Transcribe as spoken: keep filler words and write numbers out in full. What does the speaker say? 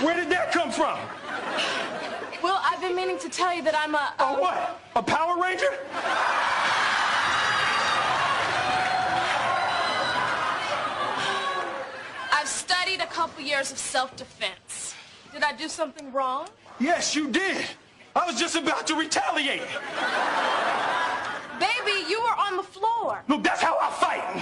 Where did that come from? Well, I've been meaning to tell you that I'm a... a A what? A Power Ranger? I've studied a couple years of self-defense. Did I do something wrong? Yes, you did. I was just about to retaliate. Baby, you were on the floor. Look, that's how I fight.